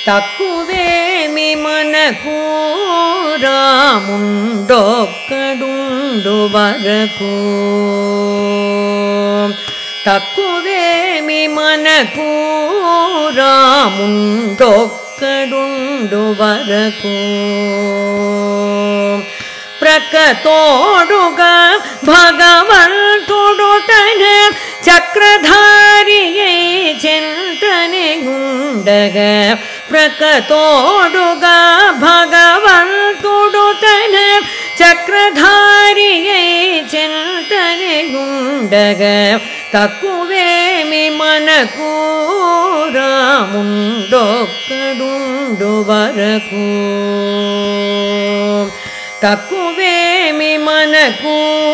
తక్కువేమి మనకు రాముండొక్కడుండు వరకు తక్కువేమి మనకు రాముండొక్కడుండు వరకు ప్రకతోడుగా భగవంతుడు తన చక్రధారియై చింతనే ఉండగా ప్రకతోడుగా భగవంతుడు తన చక్రధారియై చింతనే ఉండగా తక్కువేమి మనకు రాముండొక్కడుండు వరకు తక్కువేమి మనకు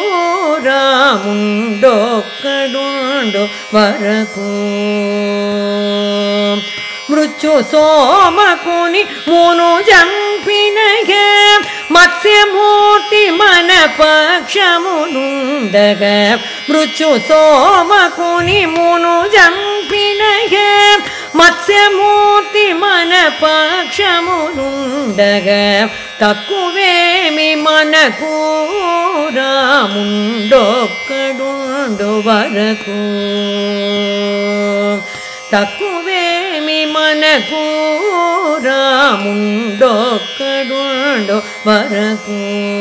రాముండొక్కడుండు వరకు మృత్యు సోమకుని మును జంపినగా మత్స్యమూర్తి మన పక్షమునుండగా మృత్యు సోమకుని మును జంపినగా మత్స్యమూర్తి మన పక్షమునుండగా తక్కువేమి మనకు రాముండొక్కడుండు వరకు తక్కువేమి మనకు రాముండొక్కడుండు వరకు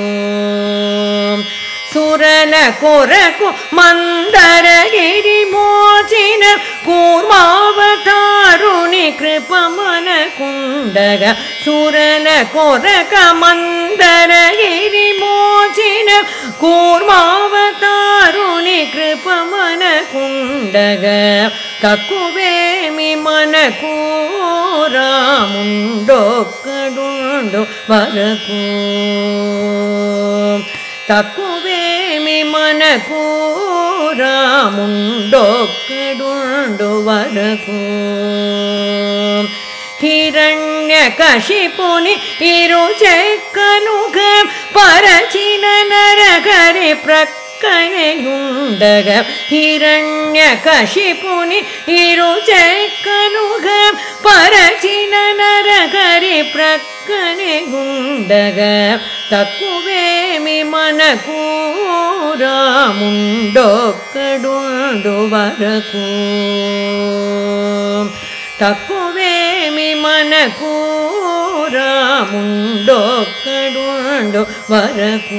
సురల కొరకు మందరగిరి మోచిన కూర్మావతారుని కృప మనకుండగా సురల కొరక మందరగిరి మోచిన కూర్మావతారుని కృప మనకుండగా తక్కువేమి మనకు రాముండొక్కడుండు వరకు తక్కువేమి మనకు రాముండొక్కడుండు వరకు హిరణ్యకశిపుని ఇరుచెక్కనుగా పరచిన నరకరి ప్రక్కనయుండగా హిరణ్యకశిపుని ఇరుచెక్కనుగా పరచిన నరకరి ప్రక్కనయుండగా తక్కువేమి మనకు రాముండొక్కడుండు వరకు తక్కువేమి మనకు రాముండొక్కడుండు వరకు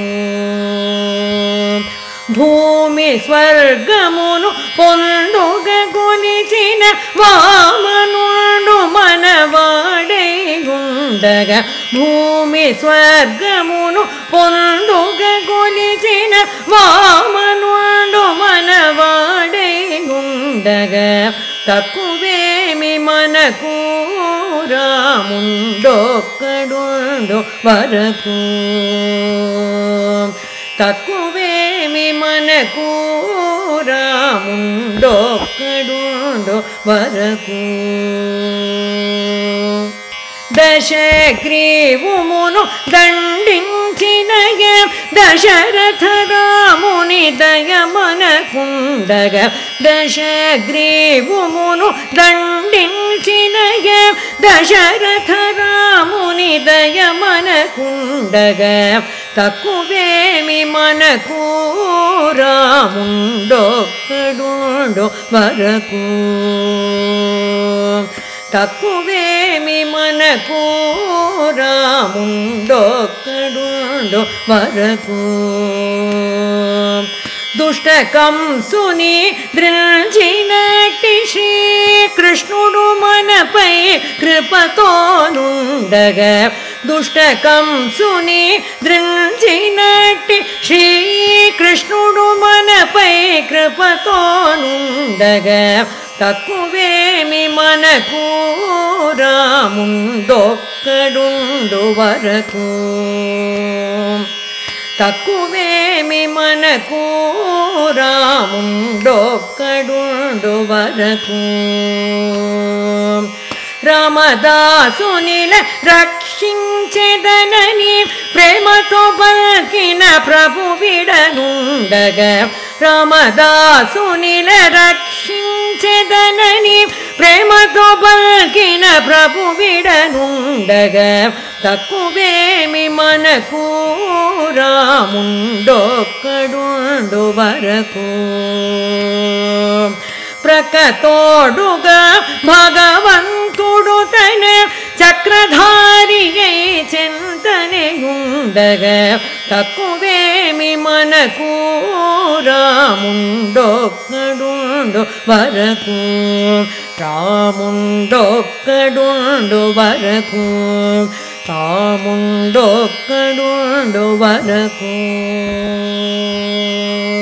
భూమి స్వర్గమును పొందుగ కొనిచిన వామనుండు మనవాడై ఉండగా భూమి స్వర్గమును పొందుగ కొనిచిన వామనుండు మనవాడై ఉండగా తక్కువేమి మనకు రాముండొక్కడుండు వరకు తక్కువేమి మనకు రాముండొక్కడుండు వరకు దశగ్రీవుమును దండించినగా దశరథ రాముని దయమనకుండగా దశగ్రీవుమును దండించినగా దశరథ రాముని దయమనకుండగా తక్కువేమి మనకు రాముండొక్కడుండు వరకు తక్కువేమి మనకు రాముండొక్కడుండు వరకు దుష్టకంసుని ద్రించినట్టి శ్రీకృష్ణుడు మనపై కృపతోనుండగా దుష్టకంసుని ద్రించినట్టి శ్రీకృష్ణుడు మనపై కృపతోనుండగా తక్కువేమి మనకు రాముండొక్కడుండు వరకు తక్కువేమి మనకు రాముండొక్కడుండు వరకు రామదాసునిల రక్షించెదనని ప్రేమతో పలికిన ప్రభు విడనుండగా రామదాసునిల రక్షించెదనని ప్రేమతో పలికిన ప్రభు విడనుండగా ఉండగా తక్కువేమి మనకు రాముండొక్కడుండు వరకు ప్రకతోడుగా భగవంతుడు తన చక్రధారియై చెంతనే ఉండగా తక్కువేమి మనకు రాముండొక్కడుండు వరకు రాముండొక్కడుండు వరకు రాముండొక్కడుండు వరకు